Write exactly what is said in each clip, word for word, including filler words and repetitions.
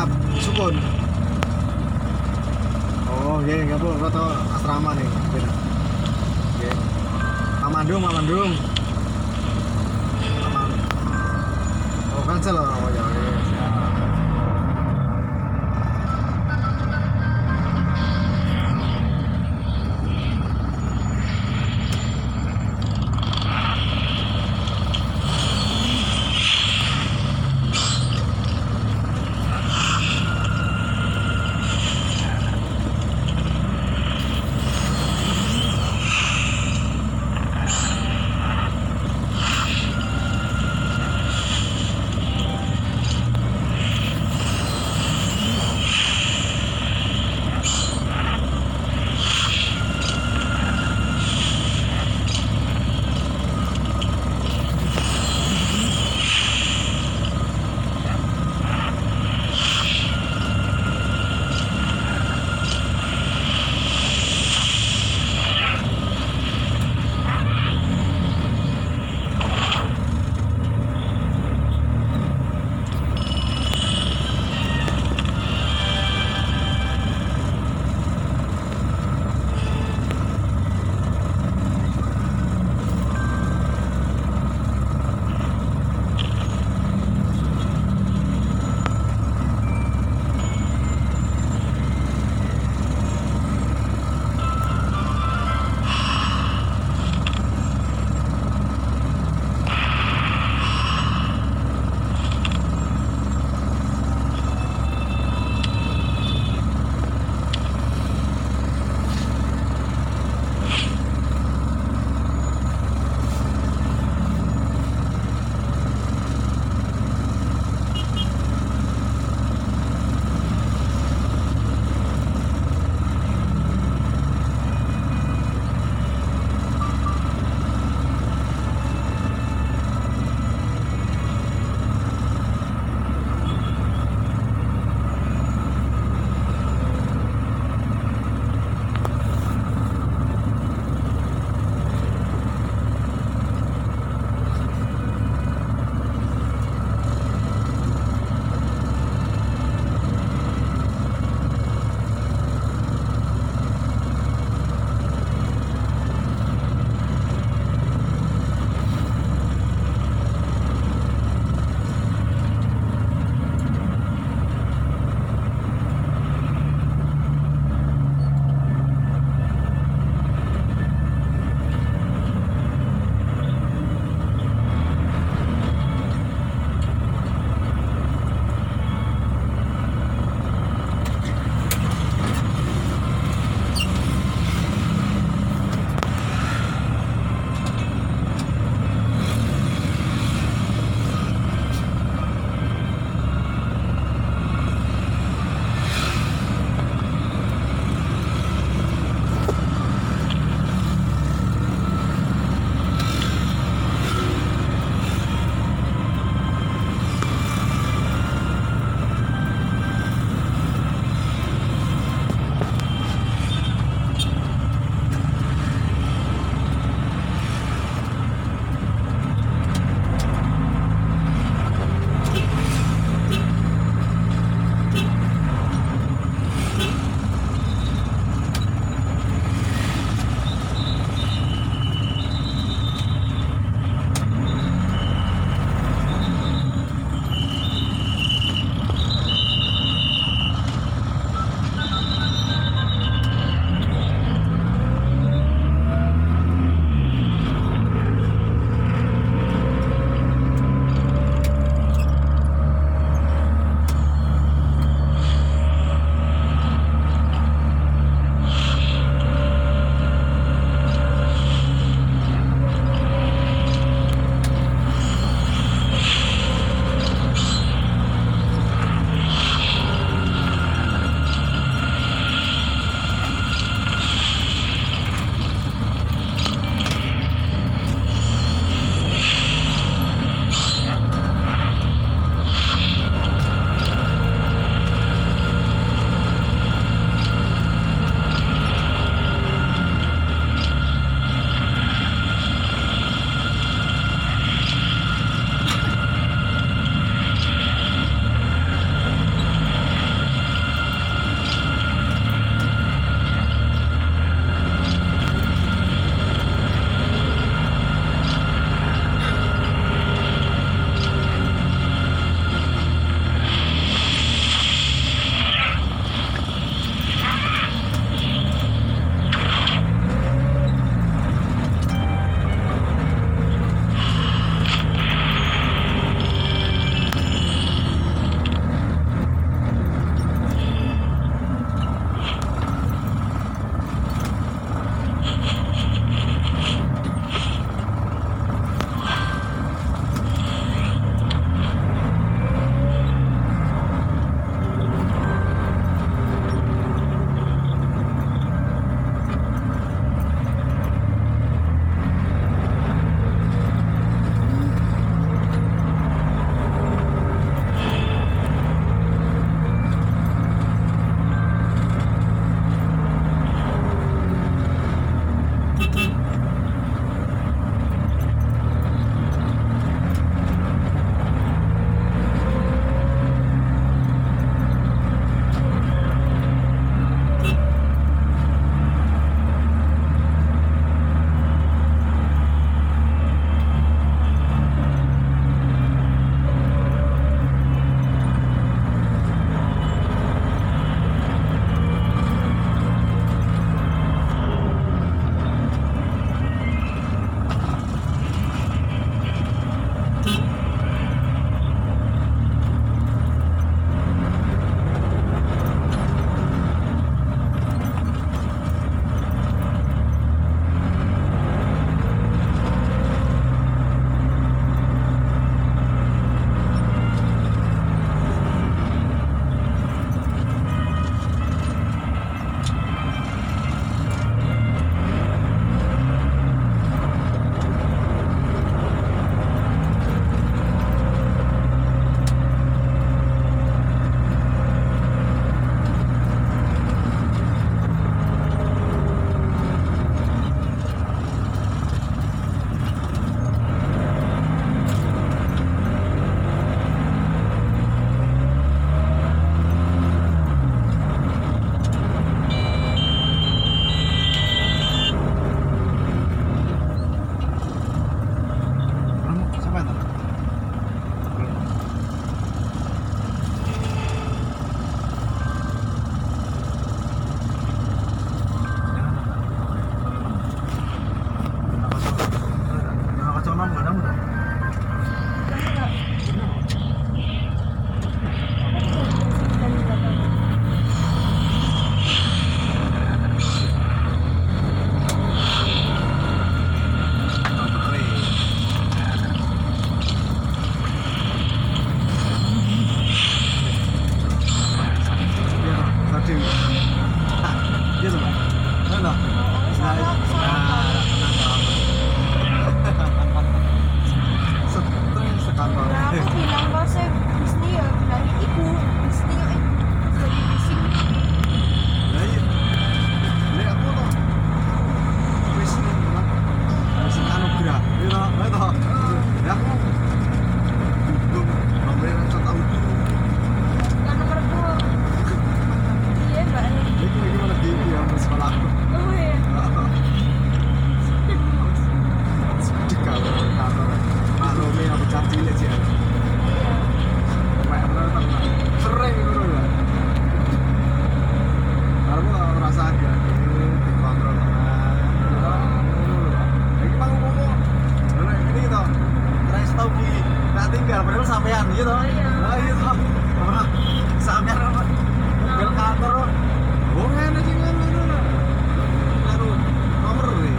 siap sukun. Oh nggih nggih Bu, kota asrama nih. Beda. Nggih. Mamandung, Mamandung. Aman. Oh cancel oh ya. Siap. dewi. Iya tuh, Mbak. Nah, nah. Salah, Nah, salah. tenang dong. Stres sekantor. Nah, aku bilang bosnya Disney ya, bilang ibu Disney ya, jadi bising. Nah, iya. Lah aku tuh wis nih, wis anugerah. Iya toh, iya toh. Ya aku duduk nomor yang tahu dulu. Kan nomor dua. Iya mbak. Ini gimana di ya sekolah aku. Oh iya. Sedih kalau kantor maklumi aku caci cilik sih. Iya. Kayak bener tenan. Sering ngono lho. Aku ngerasa dia dikontrol tenan. Iki mang ngomong. Lah ini to. Terus tau ki tak tinggal padahal sampean gitu. Lah iya toh. Ora sampean apa? Mobil kantor. Oh, ngene sih ngono. Karo nomor nih.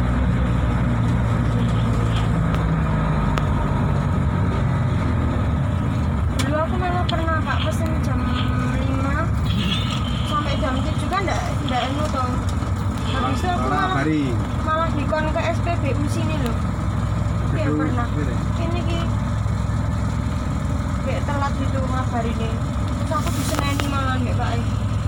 Dulu aku malah pernah kak pesen jam lima sampai jam tujuh kan enggak enggak enu toh. Habis itu aku malah Hari. malah dikon ke S P B U sini loh. Iya Gedung pernah. ini. Ini ki kayak telat gitu ngabar ini. Terus aku diseneni malah nggak Pak.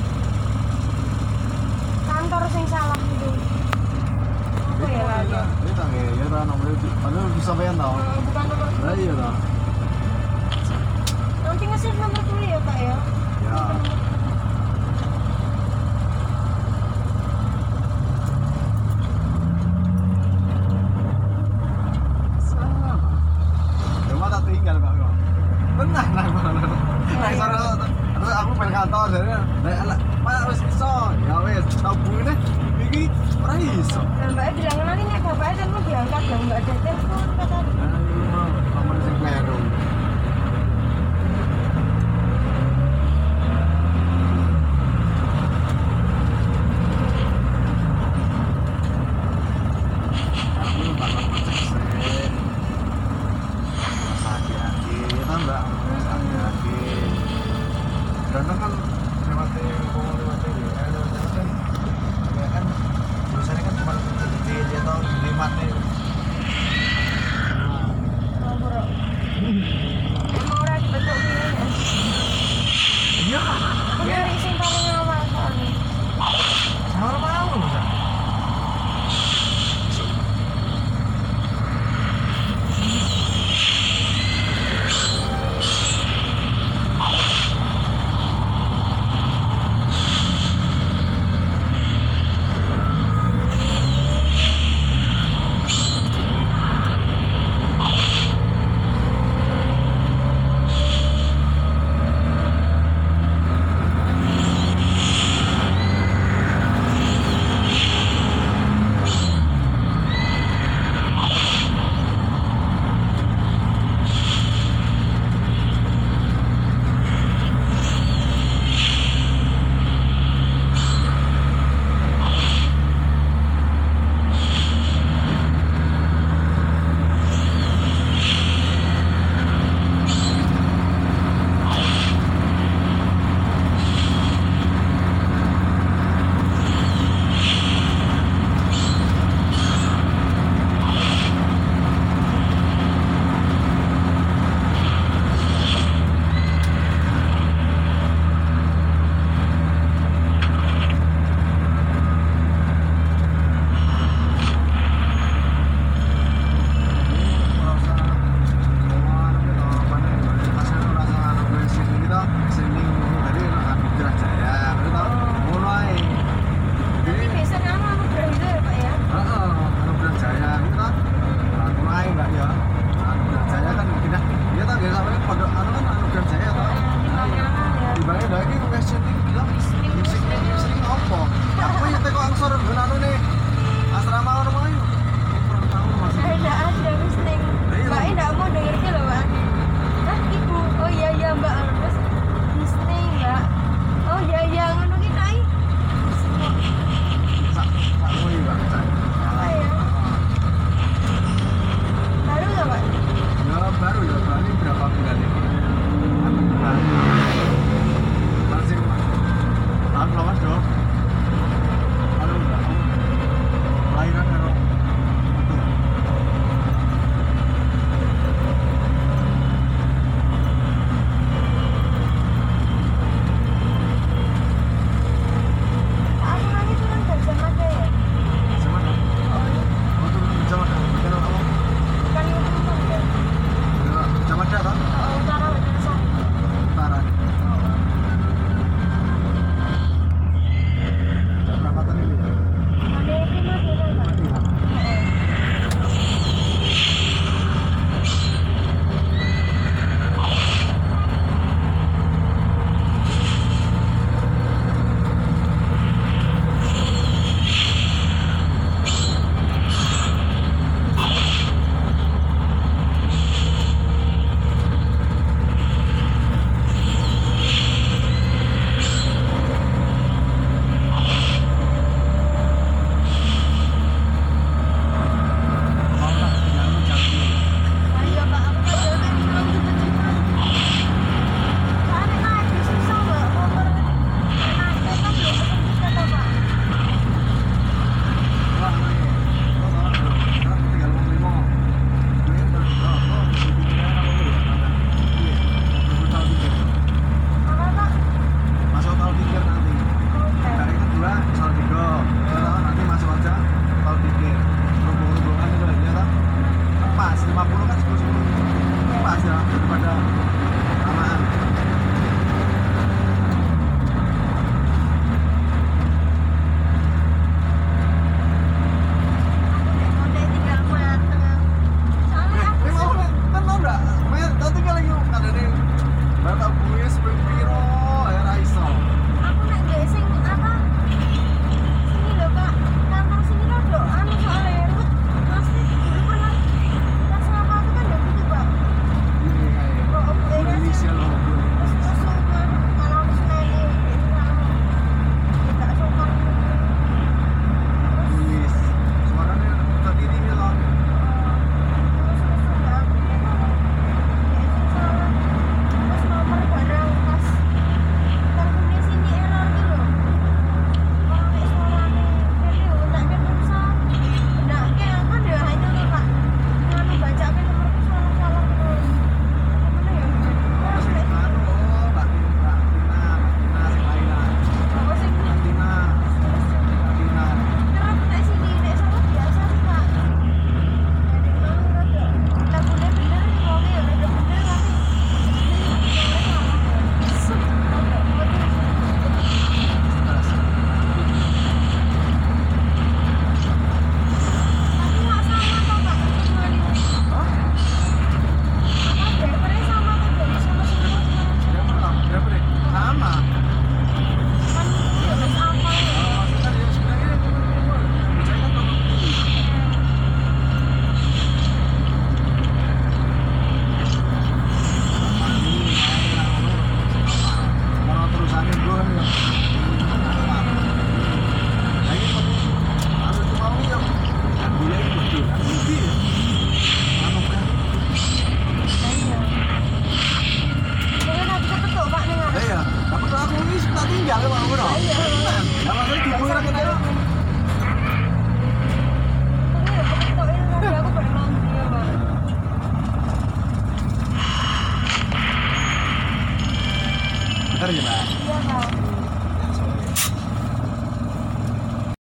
Kantor sing salah gitu. Apa ya lagi? Ini tak ya, ya tak nomor itu. Padahal bisa sampean tau. Eh, bukan nomor Lah iya toh. nanti nge-save nomor dulu ya Pak ya. Ya. Sama. Ya mah tak tinggal Pak. Tenang lah Pak. Nah, sore terus aku pengen kantor jadi lah Pak wis iso. Ya wis tabune iki ora iso. Nah Mbak bilang nanti nek bapaknya kan mau diangkat dong nggak ada telepon kata. Nah, iya, nomor sing kleru. Aku bakal ngecek sih. Hati-hati, ya kan Mbak? Hati-hati. Karena kan lewatnya ngomong lewatnya ya, eh, lewatnya ya kan biasanya kan cuma kecil dia tahu lewatnya. Oh bro. Emang ora dibentuk ini ya. Iya. Aku dari sing paling awal soalnya. Sama mau bisa. ya, Nak? Iya, Kak.